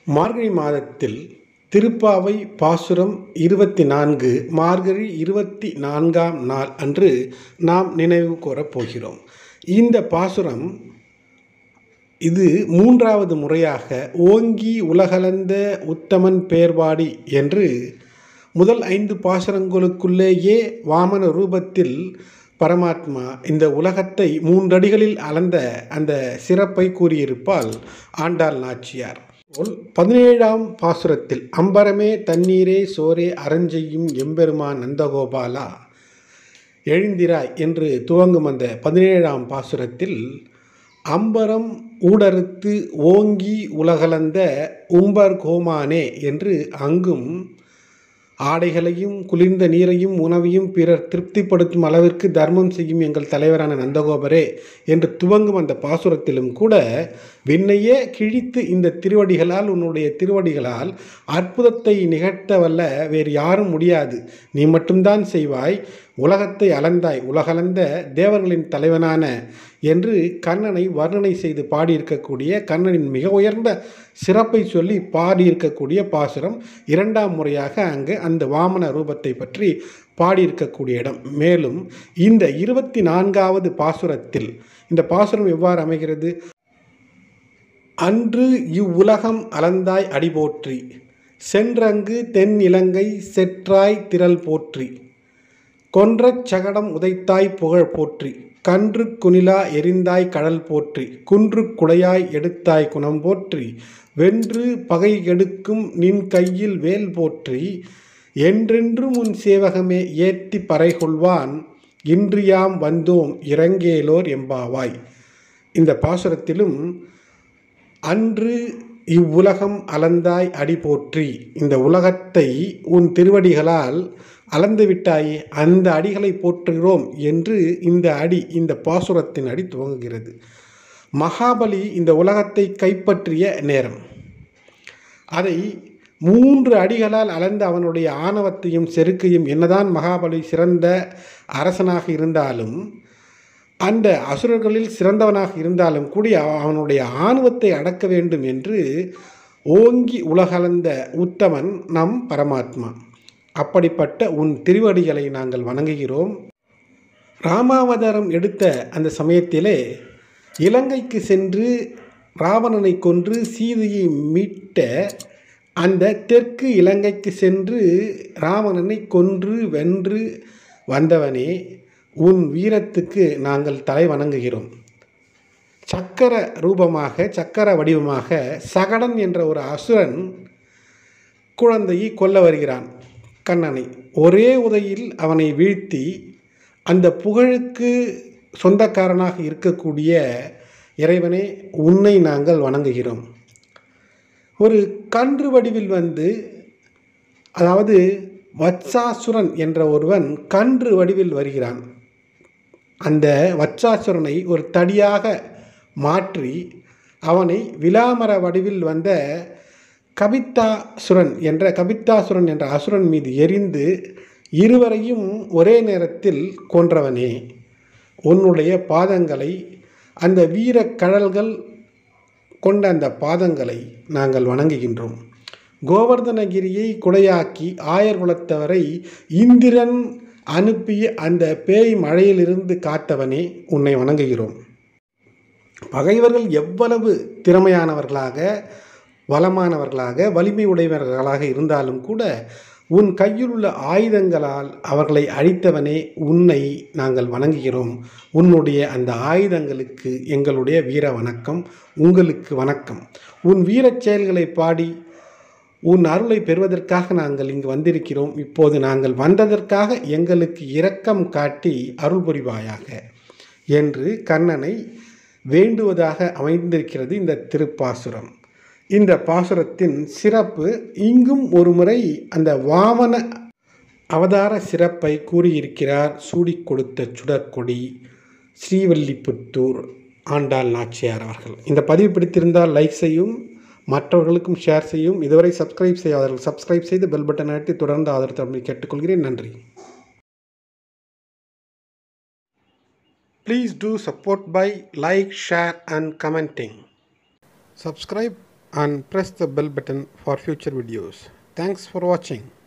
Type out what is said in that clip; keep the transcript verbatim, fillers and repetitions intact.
மார்கழி மாதத்தில் திருப்பாவை பாசுரம் இருபத்தி நான்கு மார்கழி இருபத்தி நான்காம் நாள் அன்று நாம் நினைவு கூறப் போகிறோம். இந்த பாசுரம் இது மூன்றாவது முறையாக ஓங்கி உலகளந்த உத்தமன் பேர்பாடி என்று முதல் ஐந்து பாசுரங்களுக்குள்ளேயே வாமன ரூபத்தில் பரமாத்மா இந்த உலகத்தை மூன்றடிகளில் அளந்த அந்த சிறப்பை கூறியிருப்பால் ஆண்டாள் நாச்சியார். பதினேழாம் பாசுரத்தில் அம்பரமே தண்ணீரே சோரே அறஞ்செய்யும் எம்பெருமான் நந்தகோபாலா எழுந்திராய் என்று துவங்கும் அந்த பதினேழாம் பாசுரத்தில் அம்பரம் ஊடறுத்து ஓங்கி உலகளந்த உம்பர் கோமானே என்று அங்கும் ஆடைகளையும் குளிர்ந்த நீரையும் உணவையும் பிறர் திருப்திப்படுத்தும் அளவிற்கு தர்மம் செய்யும் எங்கள் தலைவரான நந்தகோபரே என்று துவங்கும் அந்த பாசுரத்திலும் கூட விண்ணையே கிழித்து இந்த திருவடிகளால் உன்னுடைய திருவடிகளால் அற்புதத்தை நிகழ்த்த வல்ல வேறு யாரும் முடியாது, நீ மட்டும்தான் செய்வாய், உலகத்தை அளந்தாய், உலகளந்த தேவர்களின் தலைவனான என்று கண்ணனை வர்ணனை செய்து பாடியிருக்கக்கூடிய கண்ணனின் மிக உயர்ந்த சிறப்பை சொல்லி பாடியிருக்கக்கூடிய பாசுரம் இரண்டாம் முறையாக அங்கு அந்த வாமன ரூபத்தை பற்றி பாடியிருக்கக்கூடிய இடம். மேலும் இந்த இருபத்தி நான்காவது பாசுரத்தில் இந்த பாசுரம் எவ்வாறு அமைகிறது? அன்று இவ்வுலகம் அளந்தாய் அடிபோற்றி, சென்றங்கு தென் இலங்கை செற்றாய் திரள் போற்றி, கொன்ற சகடம் உதைத்தாய் புகழ் போற்றி, கன்று குனிலா எரிந்தாய் கடல் போற்றி, குன்று குடையாய் எடுத்தாய் குணம் போற்றி, வென்று பகை எடுக்கும் நின் கையில் வேல் போற்றி, என்றென்றும் உன் சேவகமே ஏத்தி பறை கொள்வான், இன்றியாம் வந்தோம் இறங்கேலோர் எம்பாவாய். இந்த பாசுரத்திலும் அன்று இவ்வுலகம் அளந்தாய் அடி போற்றி, இந்த உலகத்தை உன் திருவடிகளால் அளந்து விட்டாயே, அந்த அடிகளை போற்றுகிறோம் என்று இந்த அடி இந்த பாசுரத்தின் அடி துவங்குகிறது. மகாபலி இந்த உலகத்தை கைப்பற்றிய நேரம், அதை மூன்று அடிகளால் அளந்து அவனுடைய ஆணவத்தையும் செருக்கையும், என்னதான் மகாபலி சிறந்த அரசனாக இருந்தாலும் அந்த அசுரர்களில் சிறந்தவனாக இருந்தாலும் கூடிய அவனுடைய ஆணவத்தை அடக்க வேண்டும் என்று ஓங்கி உலகளந்த உத்தமன் நம் பரமாத்மா. அப்படிப்பட்ட உன் திருவடிகளை நாங்கள் வணங்குகிறோம். ராமாவதாரம் எடுத்த அந்த சமயத்திலே இலங்கைக்கு சென்று ராவணனை கொன்று சீதையை மீட்ட அந்த தெற்கு இலங்கைக்கு சென்று ராவணனை கொன்று வென்று வந்தவனே, உன் வீரத்துக்கு நாங்கள் தலை வணங்குகிறோம். சக்கர ரூபமாக சக்கர வடிவமாக சகடன் என்ற ஒரு அசுரன் குழந்தையை கொல்ல வருகிறான். கண்ணனை ஒரே உதையில் அவனை வீழ்த்தி அந்த புகழுக்கு சொந்தக்காரனாக இருக்கக்கூடிய இறைவனே, உன்னை நாங்கள் வணங்குகிறோம். ஒரு கன்று வடிவில் வந்து, அதாவது வத்சாசுரன் என்ற ஒருவன் கன்று வடிவில் வருகிறான். அந்த வத்சாசுரனை ஒரு தடியாக மாற்றி அவனை விலாமர வடிவில் வந்த கபித்தாசுரன் என்ற கபித்தாசுரன் என்ற அசுரன் மீது எரிந்து இருவரையும் ஒரே நேரத்தில் கொன்றவனே, உன்னுடைய பாதங்களை, அந்த வீர கழல்கள் கொண்ட அந்த பாதங்களை நாங்கள் வணங்குகின்றோம். கோவர்தனகிரியை குடையாக்கி ஆயர் குலத்தவரை இந்திரன் அனுப்பிய அந்த பேய் மழையிலிருந்து காத்தவனே, உன்னை வணங்குகிறோம். பகைவர்கள் எவ்வளவு திறமையானவர்களாக வளமானவர்களாக வலிமை உடையவர்களாக இருந்தாலும் கூட உன் கையில் உள்ள ஆயுதங்களால் அவர்களை அழித்தவனே, உன்னை நாங்கள் வணங்குகிறோம். உன்னுடைய அந்த ஆயுதங்களுக்கு எங்களுடைய வீர வணக்கம், உங்களுக்கு வணக்கம். உன் வீரச் செயல்களை பாடி உன் அருளை பெறுவதற்காக நாங்கள் இங்கு வந்திருக்கிறோம். இப்போது நாங்கள் வந்ததற்காக எங்களுக்கு இரக்கம் காட்டி அருள் புரிவாயாக என்று கண்ணனை வேண்டுவதாக அமைந்திருக்கிறது இந்த திருப்பாசுரம். இந்த பாசுரத்தின் சிறப்பு இங்கும் ஒரு முறை அந்த வாமன அவதார சிறப்பை கூறியிருக்கிறார் சூடி கொடுத்த சுடற்கொடி ஸ்ரீவல்லிபுத்தூர் ஆண்டாள் நாச்சியார் அவர்கள். இந்த பதிவு பிடித்திருந்தால் லைக் செய்யும், மற்றவர்களுக்கும் ஷேர் செய்யும். இதுவரை சப்ஸ்கிரைப் செய்யாதவர்கள் சப்ஸ்கிரைப் செய்து பெல் பட்டன் அழுத்தி தொடர்ந்து ஆதரவு தர கேட்டுக்கொள்கிறேன். நன்றி. Please do support by like, share and commenting. Subscribe and press the bell button for future videos. Thanks for watching.